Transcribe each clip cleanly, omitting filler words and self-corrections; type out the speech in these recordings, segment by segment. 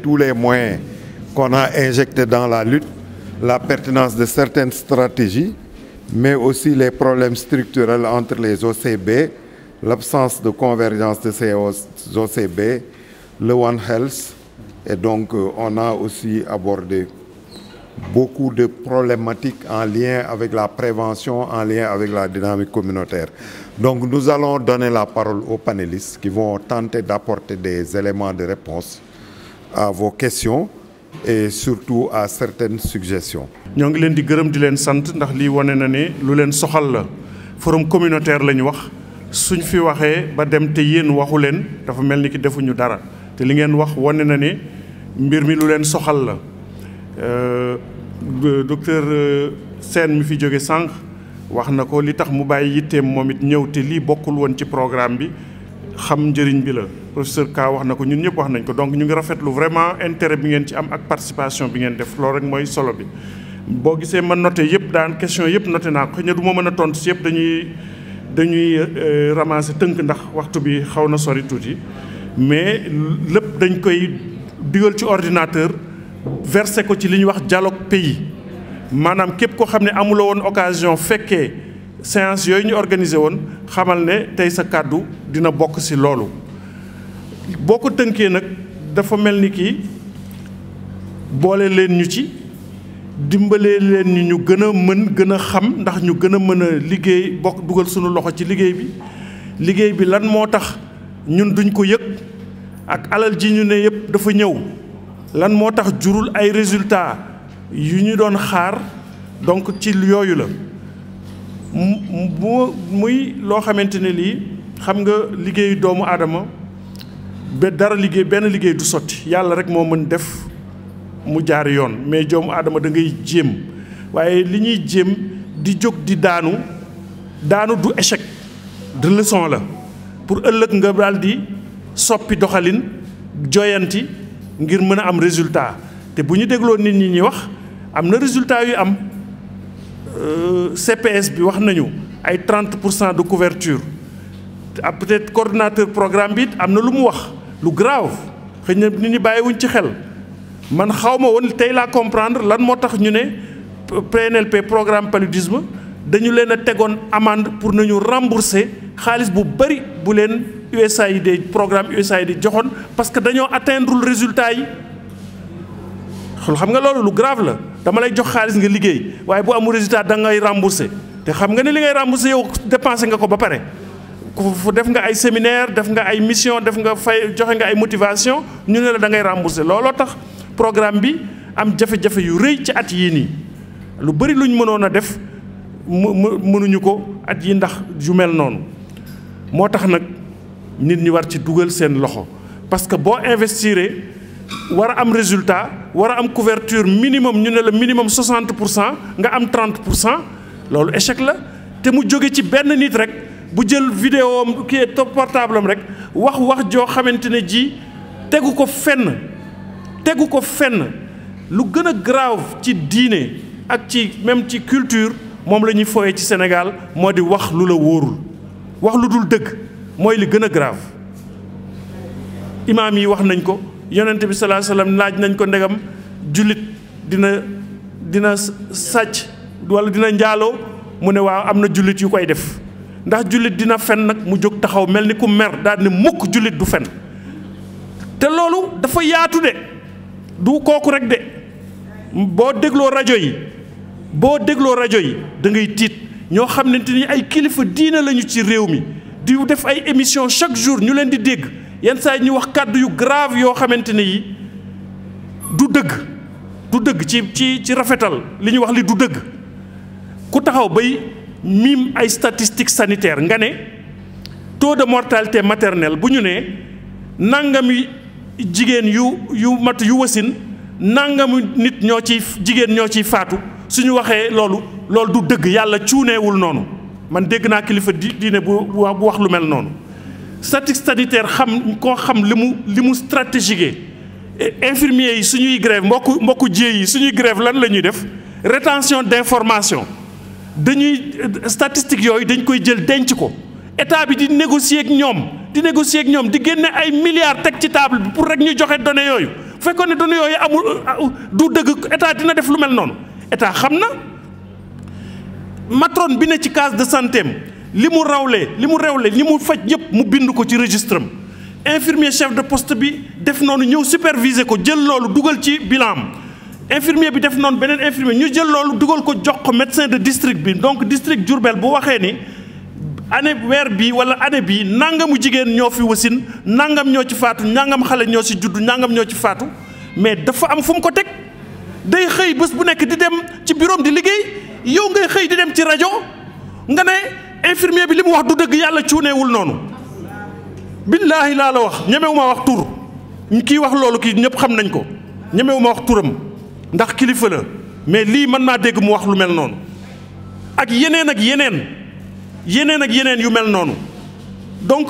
tous les moyens qu'on a injectés dans la lutte, la pertinence de certaines stratégies, mais aussi les problèmes structurels entre les OCB, l'absence de convergence de ces OCB, le One Health. Et donc, on a aussi abordé beaucoup de problématiques en lien avec la prévention, en lien avec la dynamique communautaire. Donc, nous allons donner la parole aux panélistes qui vont tenter d'apporter des éléments de réponse à vos questions et surtout à certaines suggestions. ñoo ngi leen di gërëm di leen sant ndax lii wane na ne lu leen soxal la forum communautaire la ñu wax suñ fi waxee ba dem te yéen waxu leen dafa mel ni ki defuñu dara te li ngeen wax wane na ne mbir mi lu leen soxal la docteur Sène mi fi jóge sànq wax na ko li tax mu bàyyi yitteem moom it ñëw te lii bokkul woon ci programme bi xam njëriñ bi la professeur Ka wax na ko ñun ñëpp wax nañ ko donc ñu ngi rafetlu vraiment intérêt bi ngeen ci am ak participation bi ngeen def loolu rek mooy solo bi boo gisee ma noté yëpp daan question yëpp noté naa ko xëy na du ma mën a tontu si yëpp dañuy ramasser tënk ndax waxtu bi xaw na sori tuuti mais lépp dañ koy digal ci ordinateur versé ko ci li ñuy wax dialogue pays maanaam képp koo xam ne amuloo woon occasion fekkee séance yooyu ñu organisé woon xamal ne tey sa kàddu dina bokk ci loolu boo ko tënkee nag dafa mel ni kii boole leen ñu ci dimbalee leen ñu gën a mën gën a xam ndax ñu gën a mën a liggéey bokk dugal sunu loxo ci liggéey bi lan moo tax ñun duñ ko yëg ak alal ji ñu ne yëpp dafa ñëw lan moo tax jurul ay résultats yu ñu doon xaar donc ci yooyu la muy loo xamante ne lii xam nga liggéeyu doomu aadama benn liggéey du sotti yàlla rek moo mën def mu jaar yoon mais doomu aadama da ngay jéem waaye li ñuy jéem di jóg di daanu du échec de leçon la pour ëllëg nga daal di soppi doxalin joyanti ngir mën a am résultat te bu ñu dégloo nit ñi ñi wax am na résultat yu am CPS bi wax nañu ay 30% de couverture peut-être coordinateur programme bi am na lu mu wax lu grave xëy na nit ñi bàyyiwuñ ci xel man xaw ma woon tey laa comprendre lan moo tax ñu ne PNLP programme paludisme dañu leen a tegoon amende pour nañu rembourser xaalis bu bari bu leen USAID programme USAID joxoon parce que dañoo atteindre le résultat yi xam nga loolu lu grave la dama lay jox xaalis nga liggéey waaye bu amul résultat da ngay rembourser te xam nga ne li ngay rembourser yow dépensé nga ko ba pare fu def nga ay séminaire def nga ay mission def nga fay joxe nga ay motivation ñu ne la da ngay rembourser looloo tax programme bi am jafe-jafe yu rëy ci at yii nii lu bari luñ mënoon a def mënuñu ko at yi ndax yu mel noonu moo tax nag nit ñi war ci dugal seen loxo parce que boo investiré war a am résultat war a am couverture minimum ñu ne la minimum 60% nga am 30% loolu échec la te mu jóge ci benn nit rek bu jël vidéo am kii portable am rek wax joo xamante ne ji tegu ko fenn lu gën a grave ci diine ak ci même ci culture moom la ñuy fooyee ci Sénégal moo di wax lu la wóorul wax lu dul dëgg mooy li gën a grave imaam yi wax nañ ko yonent bi sallallahu alayhi wasallam laaj nañ ko ndegam jullit dina sàcc wala dina njaaloo mu ne waaw am na jullit yu koy def ndax jullit dina fen nag mu jóg taxaw mel ni ku mer daal ne mukk jullit du fen te loolu dafa yaatu de du kooku rek de boo dégloo rajo yi da ngay tiit ñoo xamante ni ay kilifa diina lañu ci réew mi di def ay émission chaque jour ñu leen di dégg yenn saa yi ñu wax kàddu yu grave yoo xamante ne yi du dëgg ci rafetal li ñuy wax li du dëgg ku taxaw bay mim ay statistiques sanitaires nga ne taux de mortalité maternelle bu ñu nee nangami jigéen yu wasin nangami nit jigéen ñoo ciy faatu suñu waxee loolu du dëgg yàlla cuuneewul noonu man dégg naa kilifa diine bu wax lu mel noonu statistique sanitaire xam li mu stratégique infirmiers yi suñuy grève mbokku jéey yi suñuy grève lan la ñuy def rétention d'information statistique yooyu dañ koy jël denc ko état bi di négocier ak ñoom di génne ay milliards teg ci table bi pour rek ñu joxe données yooyu bu fekkoon ne données yooyu amul du dëgg état dina def lu mel noonu état xam na matron bi ne ci case de santé am li mu rewle li mu faj yëpp mu bind ko ci registre am infirmier chef de poste bi def noonu ñëw superviser ko jël loolu dugal ci bilan am infirmier bi def noonu beneen infirmier ñu jël loolu dugal ko jox ko médecin de district bi donc district Diourbel bu waxee ni année weer bi wala année bi nangamu jigéen ñoo fi wasin nangam ñoo ci faatu nangam xale ñoo ci juddu nangam ñoo ci faatu mais dafa am fu mu ko teg day xëy bés bu nekk di dem ci bureau di liggéey yow ngay xëy di dem ci rajo nga ne infirmier bi li mu wax du dëgg yàlla cuuneewul noonu billaahi laa la wax ñemewuma wax tur kii wax loolu kii ñëpp xam nañ ko ñemewuma wax turam ndax kilifa la mais lii mën naa dégg mu wax lu mel noonu ak yeneen ak yeneen yu mel noonu donc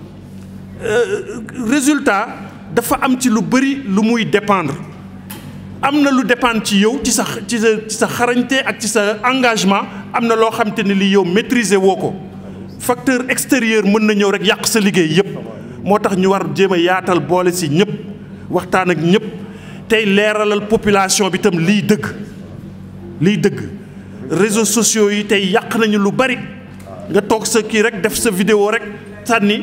résultat dafa am ci lu bëri lu muy dépendre am na lu dépendre ci yow ci sa xarañte ak ci sa engagement am na loo xam te ne li yow maîtriser woo ko facteur extérieur mën na ñëw rek yàq sa liggéey yëpp moo tax ñu war jéem a yaatal boole si ñëpp waxtaan ak ñëpp tey leeralal population bi tam liy dëgg réseaux sociaux yi tey yàq nañu lu bari nga toog sa kii rek def sa vidéo rek sànni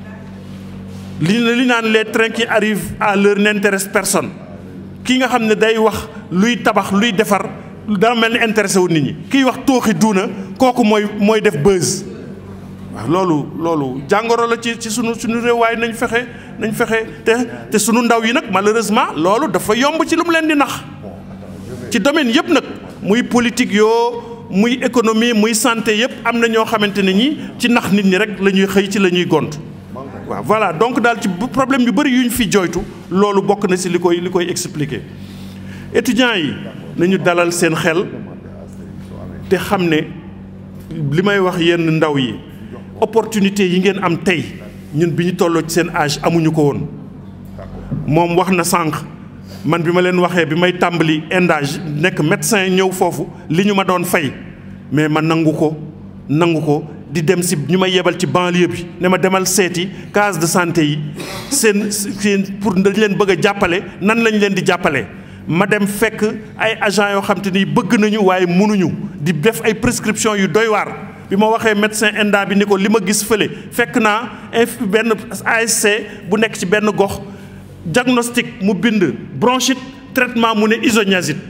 li naan les trains qui arrivent à l'heure n'intéresse personne kii nga xam ne day wax luy tabax luy defar dana mel ni intéressé wu nit ñi kiy wax tooxi duuna kooku mooy def buzz waaw loolu jàngoro la ci sunu réew waaye nañ fexe te sunu ndaw yi nag malheureusement loolu dafa yomb ci lu mu leen di nax ci domaine yëpp nag muy politique muy économie muy santé yëpp am na ñoo xamante ne ñi ci nax nit ñi rek la ñuy xëy ci la ñuy gont waaw voilà donc daal ci problème yu bëri yu ñu fi jooytu loolu bokk na si li koy expliquer étudiants yi nañu dalal seen xel te xam ne li may wax yenn ndaw yi opportunité yi ngeen am tey ñun bi ñu tolloo ci seen âge amuñu ko woon moom wax na sànq man bi ma leen waxee bi may tàmbali endage nekk médecin ñëw foofu li ñu ma doon fay mais ma nangu ko di dem si ñu may yebal ci banlieue bi ne ma demal seeti case de santé yi seen pour dañ leen bëgg a jàppale nan lañ leen di jàppale ma dem fekk ay agents yoo xam te ni bëgg nañu waaye mënuñu di def ay prescription yu doy waar bi ma waxee médecin enda bi ni ko li ma gis fële fekk naa benn ASC bu nekk ci benn gox diagnostic mu bind bronchite traitement mu ne isoniazide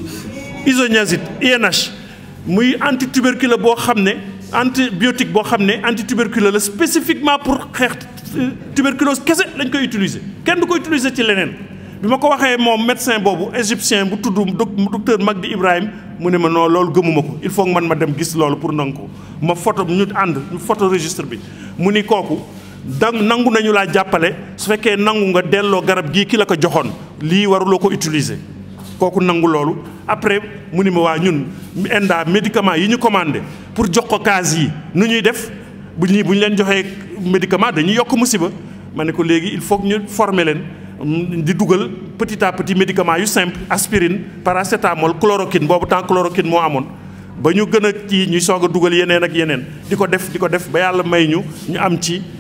INH muy antituberculeux boo xam ne antibiotique boo xam ne antituberculeux la spécifiquement pour xeex tuberculose kese lañ koy utiliser kenn du ko utiliser ci leneen bi ma ko waxee moom médecin boobu égyptien bu tudd docteur Magdi Ibrahim mu ne ma non loolu gëmuma ko il faut que man ma dem gis loolu pour nangu ko ma photo ñu photo registre bi mu ni kooku nangu nañu laa jàppale su fekkee nangu nga delloo garab gii ki la ko joxoon lii waruloo ko utiliser kooku nangu loolu après mu ni ma waa ñun enda médicament yi ñu commandé pour jox ko case yi nu ñuy def bu ñu leen joxee médicament dañuy yokk musiba ma ne ko léegi il faut que ñu former leen di dugal petit à petit médicament yu simple aspirine paracétamol chloroquine boobu temps chloroquine moo amoon ba ñu gën a kii ñuy soog a dugal yeneen ak yeneen di ko def ba yàlla may ñu am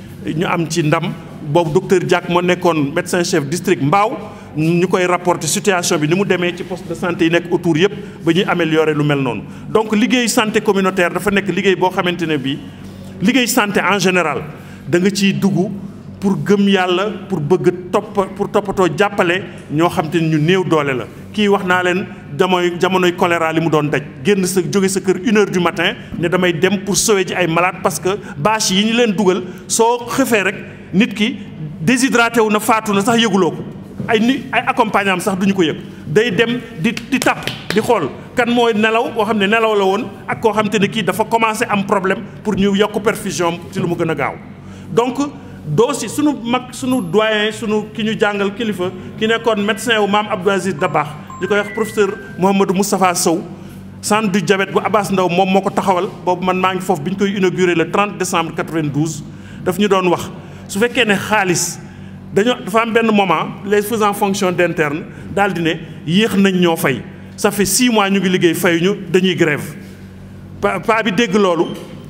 ci ndam boobu docteur Diack moo nekkoon médecin chef district Mbao ñu koy rapporter situation bi ni mu demee ci poste de santé yi nekk autour yëpp ba ñuy améliorer lu mel noonu donc liggéey santé communautaire dafa nekk liggéey boo xamante ne bii liggéey santé en général da nga ciy dugg pour gëm yàlla pour bëgg toppatoo jàppale ñoo xam te ne ñu néew doole la kii wax naa leen jamonoy choléra li mu doon daj génn jóge sa kër 1h du matin ne damay dem pour sauver ji ay malade parce que bâche yi ñu leen dugal soo xëfee rek nit ki déshydraté wu na faatu na sax yëguloo ko ay accompagnant sax duñu ko yëg day dem di tàpp di xool kan mooy nelaw koo xam ne nelaw la woon ak koo xam te ne kii dafa commencé am problème pour ñu yokk perfusion ci lu mu gën a gaaw donc si sunu doyen ki ñu jàngal kilifa ki nekkoon médecin wu maam Abdou Aziz Dabakh ñu koy wax professeur Mouhamadou Moustapha Sow centre du diabète bu Abass Ndao moom moo ko taxawal boobu man maa ngi foofu bi ñu koy inauguré le 30 décembre 92 daf ñu doon wax su fekkee ne xaalis dafa am benn moment les faisant fonction d'interne daal di ne yéex nañ ñoo fay ça fait 6 mois ñu ngi liggéey fayuñu dañuy grève pa bi dégg loolu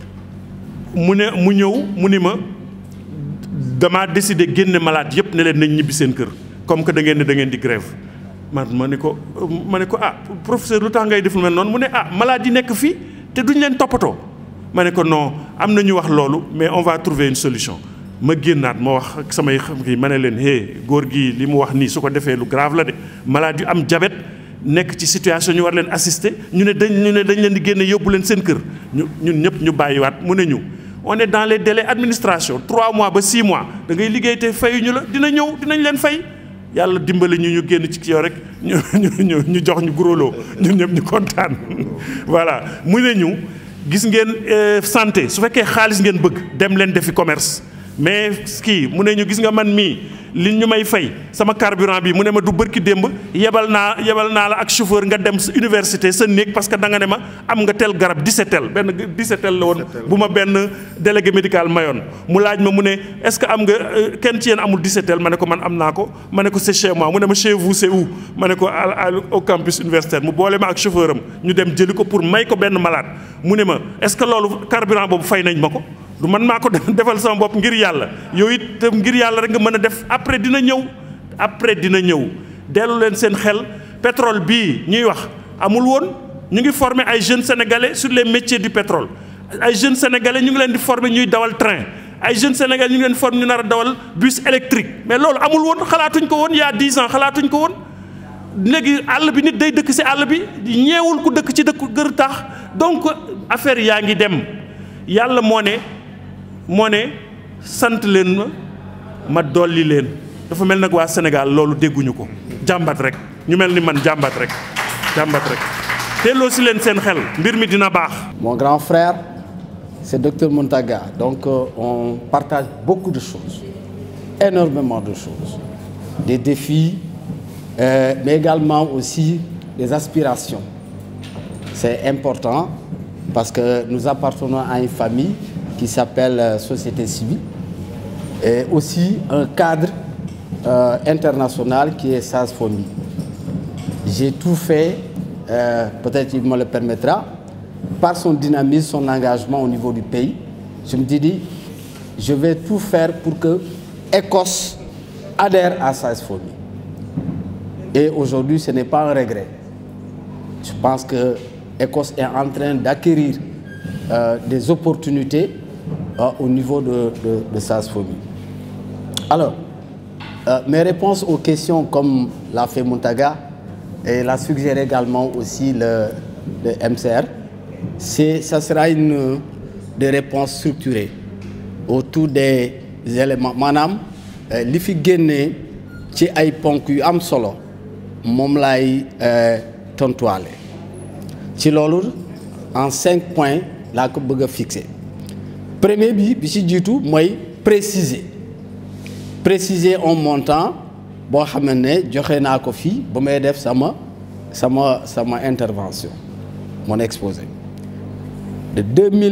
mu ni ma damaa décidé génne malade yëpp ne leen nañ ñibbi seen kër comme que da ngeen di grève ma ne ko ah professeur lu tax ngay def lu mel noonu mu ne ah malade yi nekk fii te duñ leen toppatoo ma ne ko non am na ñu wax loolu mais on va trouver une solution ma génnaat ma wax ak samay xam kii ma ne leen góor gi li mu wax nii su ko defee lu grave la de malade yu am diabète nekk ci situation ñu war leen assister ñu ne dañ leen di génne yóbbu leen seen kër ñun ñëpp ñu bàyyiwaat mu ne ñu on est dans les délais administration 3 mois ba 6 mois da ngay liggéey te fayuñu la dinañ leen fay yàlla dimbali ñu génn ci yow rek ñu jox ñu guroloo ñun ñëpp ñu kontaan voilà mu ne ñu gis ngeen santé su fekkee xaalis ngeen bëgg dem leen defi commerce mais kii mu ne ñu gis nga man mii li ñu may fay sama carburant bi mu ne ma du bërki démb yebal naa la ak chauffeur nga dem sa université sa néeg parce que da nga ne ma am nga tel garab 17 benn 17 la woon bu ma benn délégué médical mayoon mu laaj ma mu ne est-ce que am nga kenn ci yéen amul 17 ma ne ko man am naa ko ma ne ko c'est chez moi mu ne ma chez vous c'est où ma ne ko au campus universitaire mu boole ma ak chauffeur am ñu dem jëli ko pour may ko benn malade mu ne ma est-ce que loolu carburant boobu fay nañ ma ko du man maa ko defal sama bopp ngir yàlla yow it te ngir yàlla rek nga mën a def après dina ñëw dellu leen seen xel pétrole bii ñuy wax amul woon ñu ngi former ay jeunes sénégalais sur les métiers du pétrole ay jeunes sénégalais ñu ngi leen di former ñuy dawal train ay jeunes sénégalais ñu ngi leen di former ñu nar a dawal bus électrique mais loolu amul woon xalaatuñ ko woon il y a 10 ans xalaatuñ ko woon léegi àll bi nit day dëkk ci àll bi ñeewul ku dëkk ci dëkk gër tax donc affaire yaa ngi dem yàlla moo ne sant leen ma dolli leen dafa mel nag waa Sénégal loolu dégguñu ko jàmbat rek ñu mel ni man jàmbat rek teeloo si leen seen xel mbir mi dina baax. Mon grand frère c'est Docteur Mountaga donc on partage beaucoup de choses énormément de choses des défis mais également aussi des aspirations c'est important parce que nous appartenons à une famille qui s'appelle société civile et aussi un cadre international qui est SARS-FOMI. J'ai tout fait, peut-être il me le permettra, par son dynamisme, son engagement au niveau du pays. Je me dis, je vais tout faire pour que Écosse adhère à SARS-FOMI. Et aujourd'hui, ce n'est pas un regret. Je pense que Écosse est en train d'acquérir des opportunités au niveau de SARS-FOMI. Alors, mes réponses aux questions comme l'a fait Mountaga et l'a suggéré également aussi le MCR, ça sera des réponses structurées autour des éléments. Maanaam li fi génnee ci ay ponk yu am solo moom laay tontuwaale ci loolu en 5 points laa ko bëgg a fixer. Premier bi ci jiitu mooy préciser un montant boo xam ne joxe naa ko fii ba may def sama intervention mon exposé de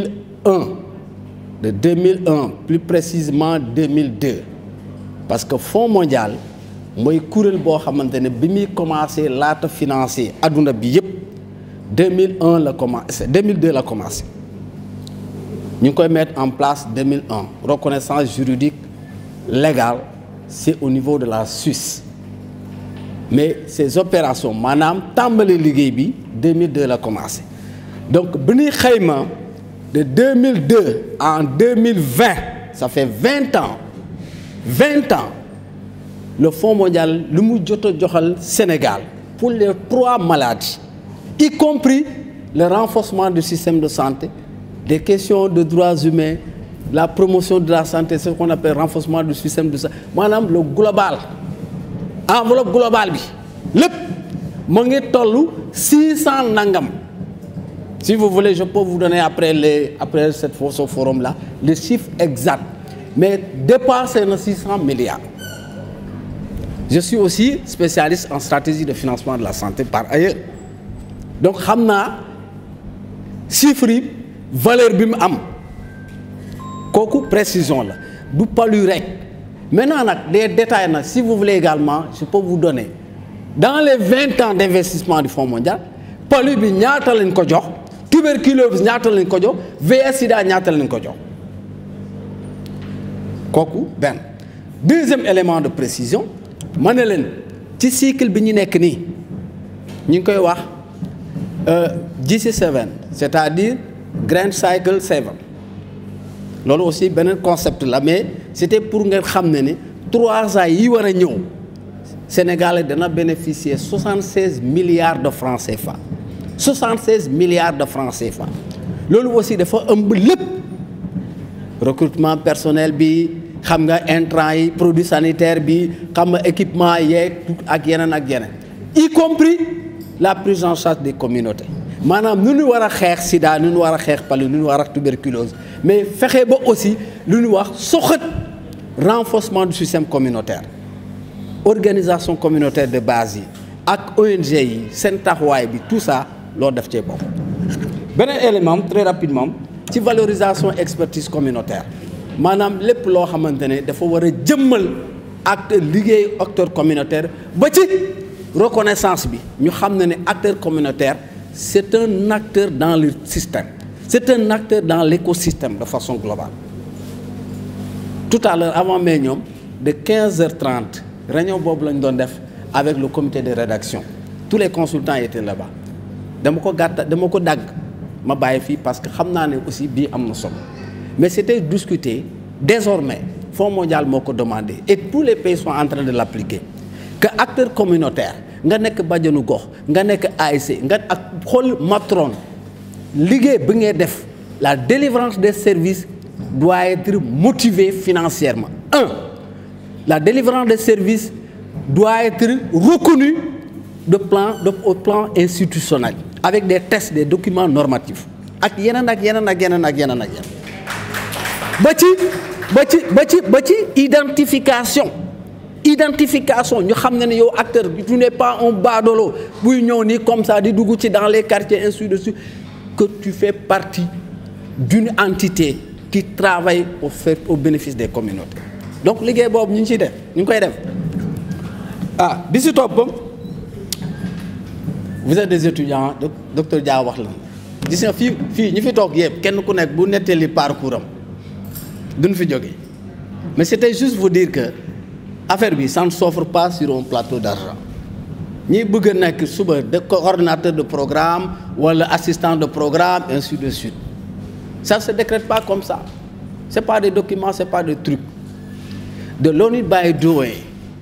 2001 plus précisément 2002 parce que Fonds mondial mooy kuréel boo xamante ne bi muy commencé laata financer adduna bi yëpp 2001 la commencé 2002 la commencé. Ñu ngi koy mettre en place 2001 reconnaissance juridique légale c'est au niveau de la Suisse mais ces opérations maanaam tàmbali liggéey bi 2002 la commencé donc bi ñuy xayma de 2002 en 2020 ça fait 20 ans le Fonds mondial lu mu jot a joxal Sénégal pour les 3 maladies y compris le renforcement du système de santé des questions de droits humains, la promotion de la santé, ce qu'on appelle renforcement du système de santé. Maanaam le global, enveloppe globale bi lépp mu ngi tollu 600 nangam. Si vous voulez, je peux vous donner après ce forum-là le chiffre exact. Mais dépassé na 600 milliards. Je suis aussi spécialiste en stratégie de financement de la santé par ailleurs. Donc xam naa chiffre yi valeur bi mu am kooku précision la du palu rek maintenant nag des détails nag si vous voulez également je peux vous donner dans les 20 ans d'investissement du Fonds mondial palu bi ñaata lañ ko jox tuberculose ñaata lañ ko jox VIH/Sida ñaata lañ ko jox kooku benn. Deuxième élément de précision ma ne leen ci cycle bi ñu nekk nii ñu ngi koy wax GC7 c'est-à-dire Grand Cycle 7 loolu aussi beneen concept la mais c'était pour nga xam ne 3 ans yi war a ñëw Sénégal dana bénéficier 76 milliards de francs CFA 76 milliards de francs CFA loolu aussi dafa ëmb lépp recrutement personnel bi xam nga intrants yi produits sanitaires bi xam nga équipement yeeg ak yeneen y compris la prise en charge des communautés maanaam nu ñu war a xeex sida nu ñu war a xeex palu nu ñu war a tuberculose mais fexe ba aussi lu ñu wax soxat renforcement du système communautaire organisation communautaire de base yi ak ONG yi seen taxawaay bi tout ça loolu def cee bokk. beneen élément très rapidement ci valorisation expertise communautaire maanaam lépp loo xamante ne dafa war a jëmmal acteur liggéey acteur communautaire ba ci reconnaissance bi ñu xam ne acteur communautaire c'est un acteur dans le système c'est un acteur dans l'écosystème de façon globale. Tout à l'heure avant may ñoom de 15h30 réunion boobu lañ doon def avec le comité de rédaction tous les consultants étaient là-bas dama ko dagg ma bàyyi fii parce que xam naa ne aussi bii am na solo mais c'était discuté désormais Fonds mondial moo ko demandé et tous les pays sont en train de l'appliquer que acteur communautaire nga nekk bajanu gox nga nekk ASC nga ak xool matron liggéey bi ngay def la délivrance des services doit être motivée financièrement. La délivrance des services doit être reconnue au plan institutionnel avec des tests, des documents normatifs. Ak yeneen ba ci identification ñu xam ne yow acteur bi tu n'es pas un badolo buy ñëw nii comme ça di dugg ci dans les quartiers ainsi de suite que tu fais partie d'une entité qui travaille au bénéfice des communautés. Donc liggéey boobu ñu ngi ciy def ñu ngi koy def bi si topp vous êtes des étudiants docteur Dia wax la gis nga fii ñi fi toog yëpp kenn ku nekk bu nettali parcours am duñ fi jógee mais c'était juste vous dire que affaire bi ça ne s'offre pas sur un plateau d'argent ñi bëgg a nekk suba de coordonnateur de programme wala assistant de programme ainsi de suite ça ne se décrète pas comme ça c'est pas des documents c'est pas des trucs de learning by doing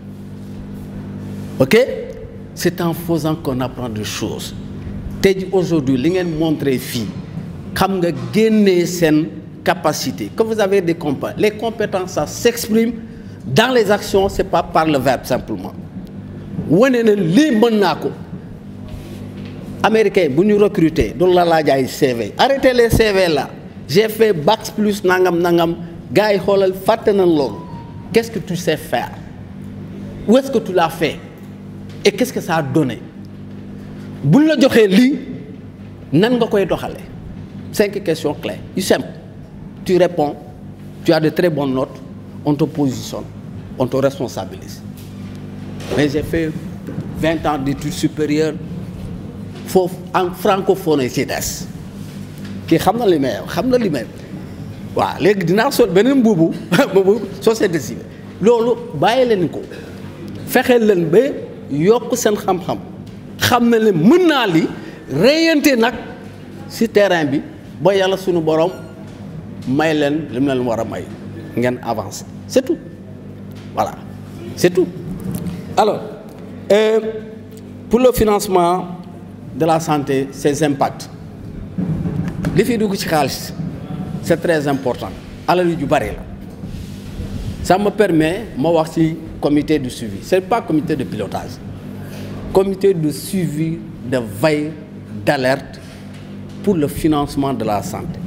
ok c'est en faisant qu'on apprend des choses tey jii aujourd'hui li ngeen montré fii xam nga génnee seen capacité que vous avez des compétences les compétences ça s'exprime dans les actions c'est pas par le verbe simplement wane na lii mën naa ko américain bu ñu recruter doon la laaj ay CV arrêtez les CV là j'ai fait bac plus nangam gars yi xoolal fàtte nañ loolu qu'est-ce que tu sais faire où est-ce que tu l'as fait et qu'est-ce que ça a donné buñ la joxee lii nan nga koy doxale 5 questions clés yu simple tu réponds tu as de très bonnes notes on te positionne on te responsabilise mais j'ai fait 20 ans d'études supérieures foofu en francophone ci des kii xam na li may waaw léegi dinaa sol beneen mbuubu société civile loolu bàyyi leen ko fexeel leen ba yokk seen xam-xam xam na leen mën naa li reyante nag ci terrain bi ba yàlla suñu borom may leen li mu leen war a may ngeen avancer c'est tout voilà c'est tout. Alors pour le financement de la santé ses impacts li fi dugg ci xaalis c'est très important alal yu bari la ça me permet ma wax ci comité de suivi c'est pas comité de pilotage comité de suivi de veille d'alerte pour le financement de la santé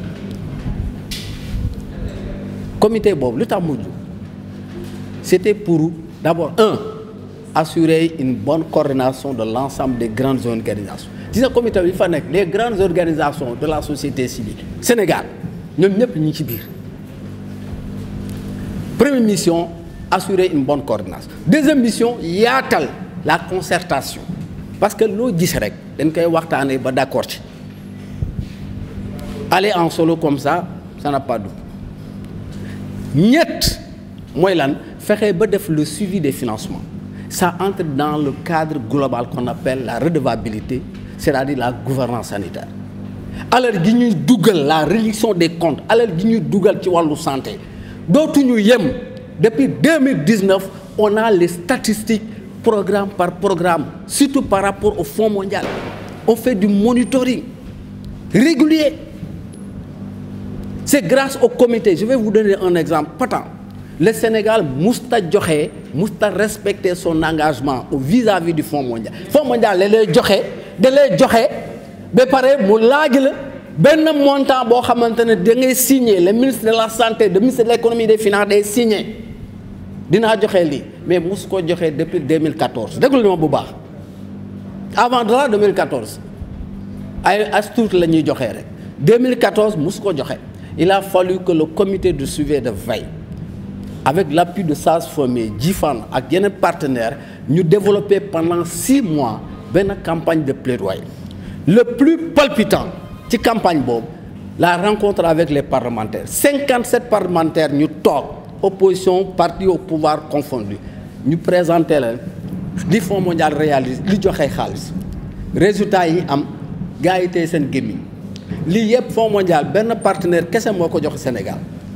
comité boobu lu tax mujj c'était pour d'abord assurer une bonne coordination de l'ensemble des grandes organisations gis nga comité bi fa nekk les grandes organisations de la société civile Sénégal ñoom ñëpp ñu ngi ci biir première mission assurer une bonne coordination deuxième mission yaatal la concertation parce que loo gis rek dañ koy waxtaanee ba d'accord ci aller en solo comme ça n'a pas de ñett mooy lan fexe ba def le suivi des financements. Ça entre dans le cadre global qu'on appelle la redevabilité, c'est-à-dire la gouvernance sanitaire. alal gi ñuy dugal la réduction des comptes alal gi ñuy dugal ci wàllu santé dootuñu yem depuis 2019 on a les statistiques programme par programme surtout par rapport au Fonds mondial on fait du monitoring régulier. C'est grâce au comité. Je vais vous donner un exemple patent. Le Sénégal musta joxe musta respecter son engagement vis-à-vis du Fonds mondial. Fonds mondial da lay joxe ba pare mu laaj la benn montant boo xamante ne da ngay signer le ministre de la santé le ministre de l'économie et des finances day signer dinaa joxe lii mais mus ko joxe depuis 2014 déglu ma bu baax avant de la 2014 ay as tuut la ñuy joxe rek 2014 mus ko joxe. Il a fallu que le comité de suivi et de veille avec l'appui de SAGES-FOMI JIFAN ak yeneen partenaires ñu développé pendant 6 mois benn campagne de plaidoyer. Le plus palpitant ci campagne boobu la rencontre avec les parlementaires 57 parlementaires ñu toog opposition parti au pouvoir confondu ñu présenté leen li Fonds mondial réalise li joxe xaalis résultat yi am gars yi tey seen gémmiñ lii yëpp Fonds mondial benn partenaire kese moo ko jox Sénégal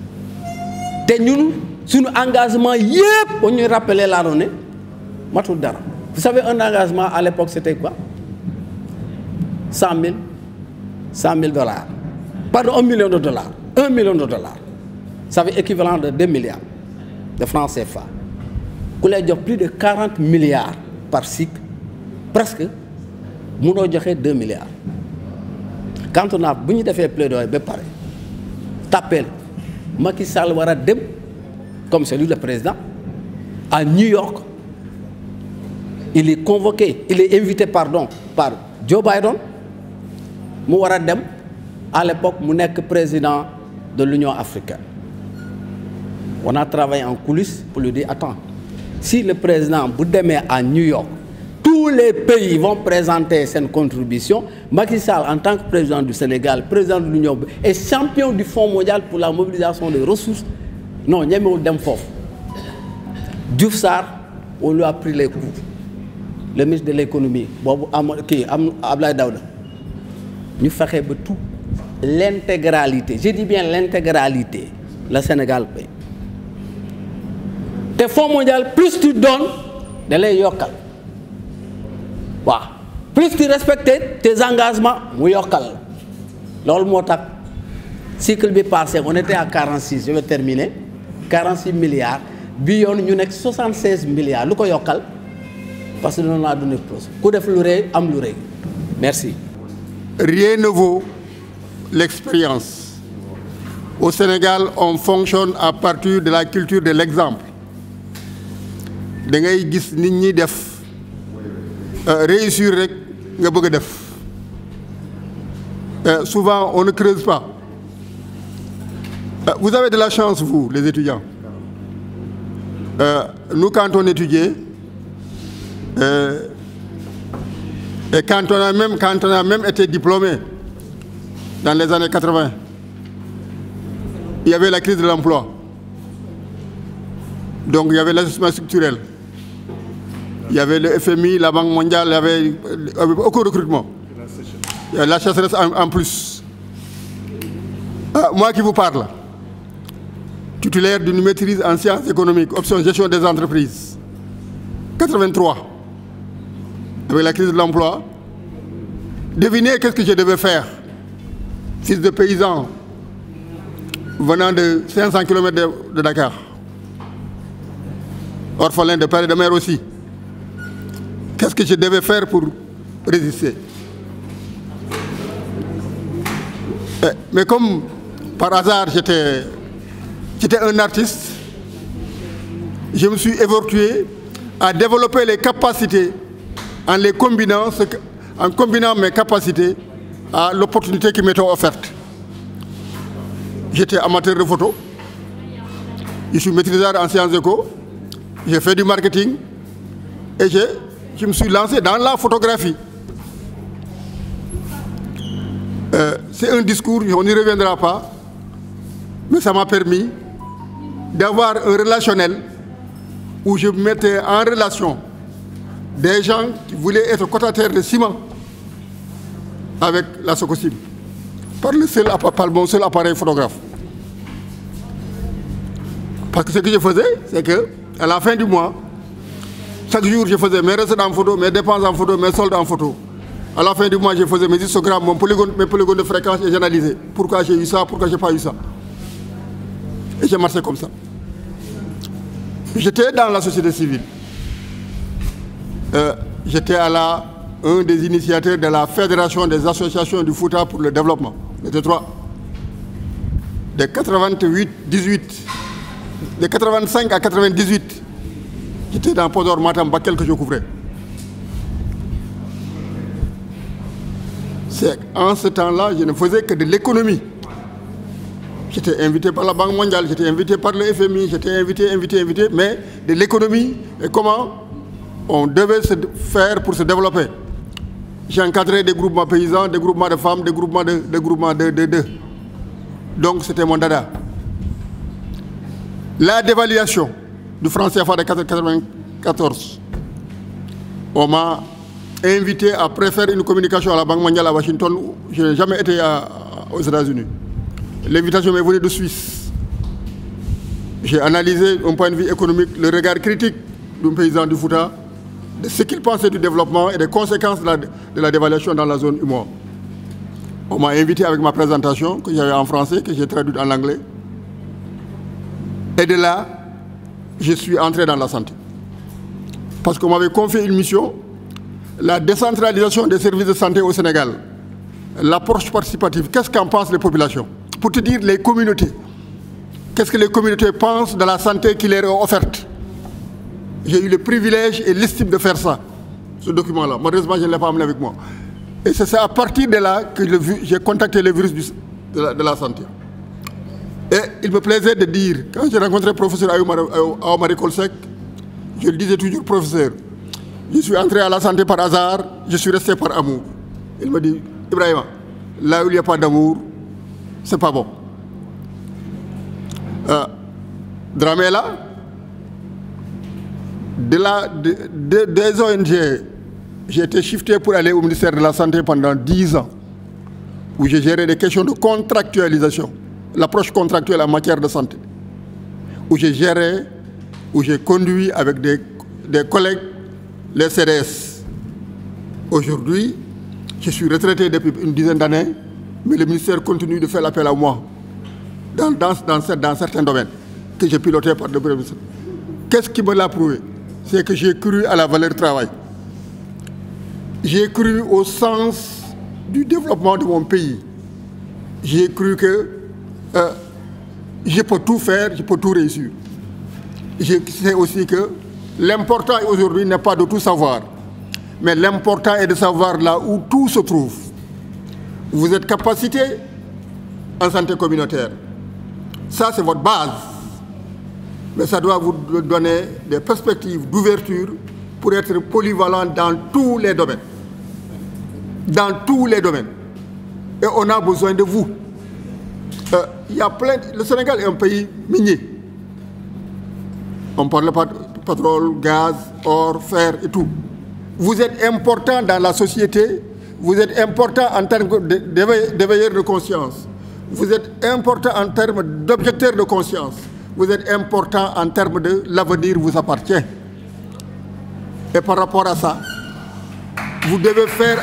te ñun suñu engagement yëpp ba ñuy rappeler laa doon ne matul dara. Vous savez un engagement à l'époque c'était quoi 100 000 dollars pardon 1 million de dollars 1 million de dollars ça fait équivalent de 2 milliards de francs CFA ku lay jox plus de 40 milliards par cycle presque mënoo joxe 2 milliards. Quand on a bu ñu defee plaidoyer ba pare tappel Macky Sall war a dem comme c'est lui le président à New York il est convoqué il est invité par Joe Biden mu war a dem à l'époque mu nekk président de l'Union africaine. On a travaillé en coulisses pour lui dire attends si le président bu demee à New York tous les pays vont présenter cette contribution. Macky Sall, en tant que président du Sénégal, président de l'Union et champion du Fonds mondial pour la mobilisation des ressources, non, ñemewul dem foofu. Diouf Sarr, on lui a pris les coups. Le ministre de l'économie, boobu Abdoulaye Daouda, ñu fexe ba tout l'intégralité, je dis bien l'intégralité, le Sénégal paye. Te Fonds mondial, plus tu donnes, da lay yokkal. waaw plus tu respectes tes engagements mu yokkal loolu moo tax cycle bi passé on était à 46 je vais terminer 46 milliards bi yoon ñu nekk 76 milliards lu ko yokkal parce que noonu laa donné plus ku def lu rëy am lu rëy merci. Rien ne vaut l'expérience. Au Sénégal on fonctionne à partir de la culture de l'exemple da ngay gis nit ñi def. Réussir rek nga bëgg a def souvent on ne creuse pas. Vous avez de la chance vous les étudiants. Nous quand on étudiait et quand on a même été diplômé dans les années 80 il y avait la crise de l'emploi donc il y avait l'ajustement structurel. Il y avait le FMI, la Banque mondiale, il y avait aucun recrutement. Il y a la sécheresse en plus. Moi qui vous parle, titulaire d'une maîtrise en sciences économiques, option gestion des entreprises, 83, avec la crise de l'emploi, devinez qu'est-ce que je devais faire. Fils de paysan, venant de 500 km de Dakar, orphelin de père et de mère aussi. Qu'est-ce que je devais faire pour résister? Mais comme par hasard j'étais un artiste, je me suis évertué à développer les capacités en combinant mes capacités à l'opportunité qui m'était offerte. J'étais amateur de photo, je suis maîtrisard en sciences éco, j'ai fait du marketing et je me suis lancé dans la photographie. C'est un discours, on n'y reviendra pas, mais ça m'a permis d'avoir un relationnel où je mettais en relation des gens qui voulaient être quotataires de ciment avec la Sococim, par mon seul appareil photographe. Parce que ce que je faisais, c'est qu'à la fin du mois, chaque jour, je faisais mes recettes en photo, mes dépenses en photo, mes soldes en photo. À la fin du mois, je faisais mes histogrammes, mes polygones de fréquence et j'analysais pourquoi j'ai eu ça, pourquoi je n'ai pas eu ça. Et j'ai marché comme ça. J'étais dans la société civile. J'étais un des initiateurs de la Fédération des associations du Fouta pour le développement, le T3. De 85 à 98, j'étais dans Podor, Matam, Bakel que je couvrais. C'est en ce temps-là, je ne faisais que de l'économie. J'étais invité par la Banque mondiale, j'étais invité par le FMI, j'étais invité, mais de l'économie et comment on devait se faire pour se développer. J'ai encadré des groupements paysans, des groupements de femmes, des groupements de. Donc c'était mon dada. La dévaluation du franc CFA de 1994, on m'a invité à préférer une communication à la Banque mondiale à Washington. Je n'ai jamais été aux États-Unis. L'invitation m'est venue de Suisse. J'ai analysé d'un point de vue économique le regard critique d'un paysan du Fouta, de ce qu'il pensait du développement et des conséquences de la dévaluation dans la zone humour. On m'a invité avec ma présentation que j'avais en français, que j'ai traduite en anglais. Et de là, je suis entré dans la santé. Parce qu'on m'avait confié une mission, la décentralisation des services de santé au Sénégal, l'approche participative. Qu'est-ce qu'en pensent les populations? Pour te dire les communautés. Qu'est-ce que les communautés pensent de la santé qui leur est offerte? J'ai eu le privilège et l'estime de faire ça, ce document-là. Malheureusement, je ne l'ai pas amené avec moi. Et c'est à partir de là que j'ai contacté le virus de la santé. Et il me plaisait de dire, quand j'ai rencontré le professeur Aoumari Kolsek, je le disais toujours, professeur, je suis entré à la santé par hasard, je suis resté par amour. Il me dit, Ibrahima, là où il n'y a pas d'amour, c'est pas bon. Dramé là, des ONG, j'ai été shifté pour aller au ministère de la Santé pendant 10 ans, où j'ai géré des questions de contractualisation, l'approche contractuelle en matière de santé, où j'ai géré, où j'ai conduit avec des collègues les CDS. Aujourd'hui, je suis retraité depuis une dizaine d'années, mais le ministère continue de faire l'appel à moi dans certains domaines que j'ai pilotés par le Premier ministre. Qu'est-ce qui me l'a prouvé? C'est que j'ai cru à la valeur travail. J'ai cru au sens du développement de mon pays. J'ai cru que je peux tout faire, je peux tout réussir. Je sais aussi que l'important aujourd'hui n'est pas de tout savoir, mais l'important est de savoir là où tout se trouve. Vous êtes capacité en santé communautaire. Ça, c'est votre base. Mais ça doit vous donner des perspectives d'ouverture pour être polyvalent dans tous les domaines. Dans tous les domaines. Et on a besoin de vous. Il y a le Sénégal est un pays minier. On parle pas de pétrole, gaz, or, fer et tout. Vous êtes important dans la société. Vous êtes important en termes d'éveilleurs de conscience. Vous êtes important en termes d'objecteurs de conscience. Vous êtes important en termes de l'avenir vous appartient. Et par rapport à ça, vous devez faire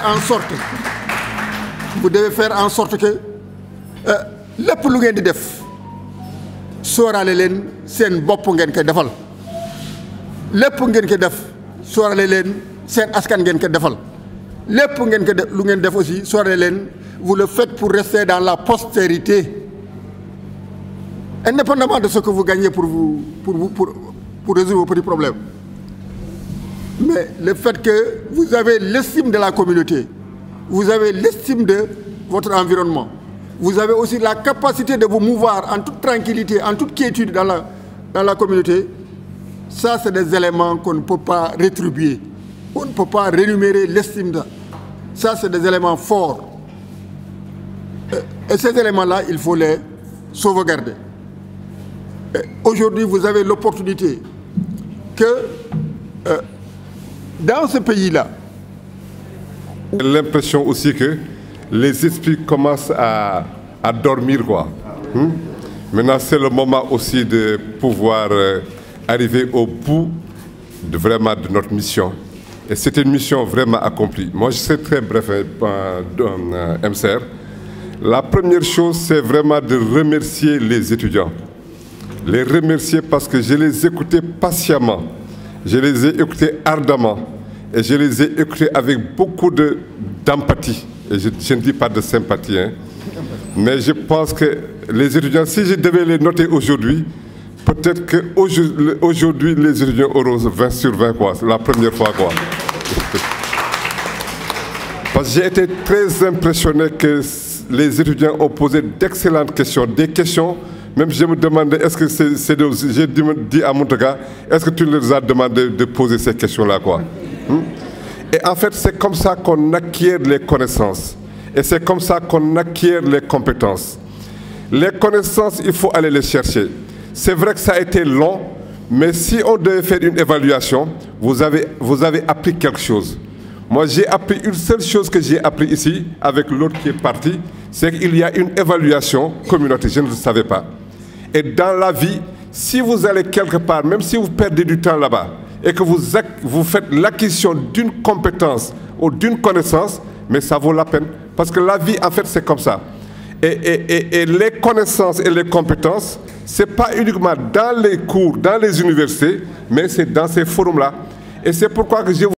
en sorte que lépp lu ngeen di def sóoraale leen seen bopp ngeen koy defal. Lépp ngeen koy def sóoraale leen seen askan ngeen koy defal. Lépp ngeen ko lu ngeen def aussi sóoraale leen, vous le faites pour rester dans la postérité. Indépendamment de ce que vous gagnez pour résoudre vos petits problèmes. Mais le fait que vous avez l'estime de la communauté, vous avez l'estime de votre environnement, vous avez aussi la capacité de vous mouvoir en toute tranquillité, en toute quiétude dans la communauté, ça c'est des éléments qu'on ne peut pas rétribuer. On ne peut pas rémunérer l'estime de ça. C'est des éléments forts. Et ces éléments-là, il faut les sauvegarder. aujourd'hui, vous avez l'opportunité que dans ce pays-là, l'impression aussi que les esprits commencent à dormir, quoi. Maintenant, c'est le moment aussi de pouvoir arriver au bout vraiment de notre mission. Et c'est une mission vraiment accomplie. Moi, je sais très bref, MCR. La première chose, c'est vraiment de remercier les étudiants. Les remercier parce que je les ai écoutés patiemment. Je les ai écoutés ardemment. Et je les ai écoutés avec beaucoup d'empathie. Et je ne dis pas de sympathie, hein. Mais je pense que les étudiants, si je devais les noter aujourd'hui, peut-être qu'aujourd'hui, les étudiants auront 20 sur 20, quoi. C'est la première fois, quoi. Parce que j'ai été très impressionné que les étudiants ont posé d'excellentes questions. Des questions, même je me demandais, est-ce que j'ai dit à Mountaga, est-ce que tu leur as demandé de poser ces questions-là, quoi. Et en fait, c'est comme ça qu'on acquiert les connaissances. Et c'est comme ça qu'on acquiert les compétences. Les connaissances, il faut aller les chercher. C'est vrai que ça a été long, mais si on devait faire une évaluation, vous avez appris quelque chose. Moi, j'ai appris une seule chose que j'ai appris ici, avec l'autre qui est parti, c'est qu'il y a une évaluation communautaire. Je ne le savais pas. Et dans la vie, si vous allez quelque part, même si vous perdez du temps là-bas, et que vous faites l'acquisition d'une compétence ou d'une connaissance, mais ça vaut la peine. Parce que la vie, en fait, c'est comme ça. Et les connaissances et les compétences, ce n'est pas uniquement dans les cours, dans les universités, mais c'est dans ces forums-là. Et c'est pourquoi que je